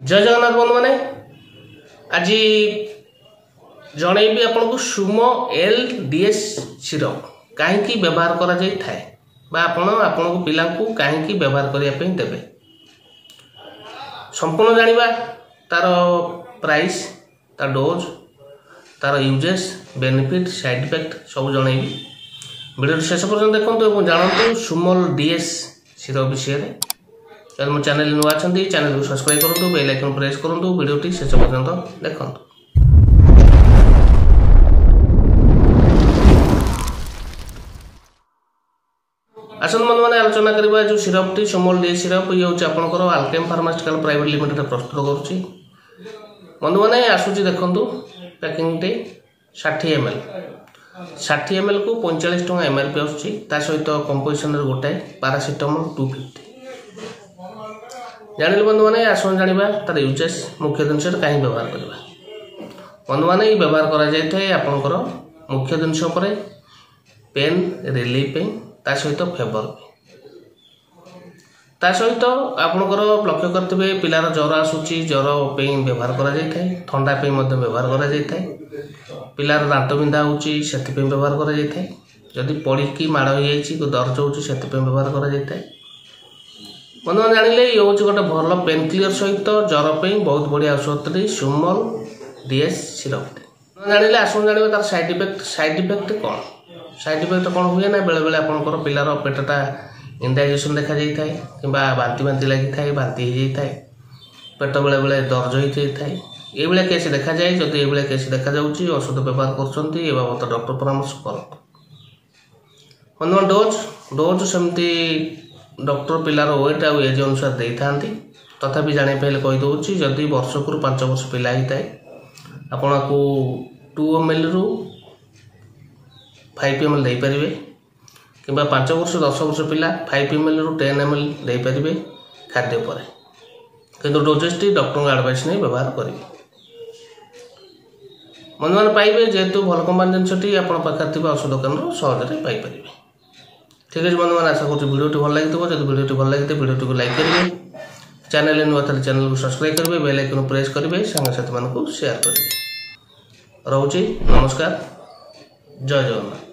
जय जगन्नाथ बंधु मैंने आज जनईबी आपको सुमो LDS सिरप कहीं व्यवहार करा थाए आपण पिला कहीं व्यवहार करने देवे संपूर्ण जानिबा तार प्राइस तार डोज तार यूजेस बेनिफिट साइड इफेक्ट सब जनईबी वीडियो शेष पर्यटन देखते और जानतु सुमो DS सिरप विषय में। जब मो चैनल नुआ चैनल को सब्सक्राइब करूँ बेल आइकन प्रेस करूँ वीडियो शेष पर्यटन देखो। आसन बंधु मैंने आलोचना करवा जो सिरप टी सुमो DS सिरप ये हूँ आपंकर आल्केम फार्मास्यूटिकल प्राइवेट लिमिटेड प्रस्तुत करुच्ची। बंधु मैंने आसूची देखु पैकिंग टी 60 ml 60 ml को 45 टଙ୍କା MRP आसूची सहित कंपोजिशन गोटाए पैरासिटामोल 250 जानिल बंधु मैंने आसन जाना तार यूजेस मुख्य जिनस कहीं व्यवहार करवा बंधु मैंने व्यवहार कर मुख्य जिनस पेन रिलीफ सहित फेवर सहित आपणकर लक्ष्य करेंगे पिलार ज्वर आसूची ज्वर व्यवहार कर थंडा व्यवहार कर पिलार दांत बिंधा होची व्यवहार कर जदि पड़ी माड़ हो दर्ज होची व्यवहार कर बंधु मैंने जानिले ये हूँ गोटे भल पेन क्लियर सहित ज्वर बहुत बढ़िया औषधि सुमो DS सिरप जानिले आसुन जाना तार साइड इफेक्ट कौन साइड इफेक्ट कौन हुए ना बेले बेले आपंकर पिलार पेटटा इंडाइजेशन देखा जाए कि बांति बांति लगी थाए बांति हो जाए पेट बेले बेले दर्ज होता है ये केस देखा जाए जदि ये केस देखा जाऊँगी औषध व्यवहार कर बाबद डॉक्टर परामर्श कर डोज सेमती डॉक्टर पिलार वेट आ एज अनुसार दे था तथापि जाने पहले कहीदे जदि वर्षक 5 वर्ष पिला होता है आपन को 2 ml रु 5 ml दे पारे कि 5 वर्ष 10 वर्ष पिला 5 ml रु 10 ml दे पारे खाद्य पर किंतु डोजेस टी डॉक्टर एडवाइस नहीं व्यवहार करेंगे बंधु मैंने पाइबे जेहेतु भल कंपनी जिनसटी आप पाखे औषध दुकान सहजरे पाइपर। ठीक है बंधु मैंने आशा कर वीडियो भल लगी जब वीडियो भल लगी वीडियो को लाइक करेंगे चैनल नुआ चैनल को सब्सक्राइब करेंगे बेल आइकन प्रेस करेंगे सांगसाथी मानक शेयर करेंगे। रोची नमस्कार जय जगन्नाथ।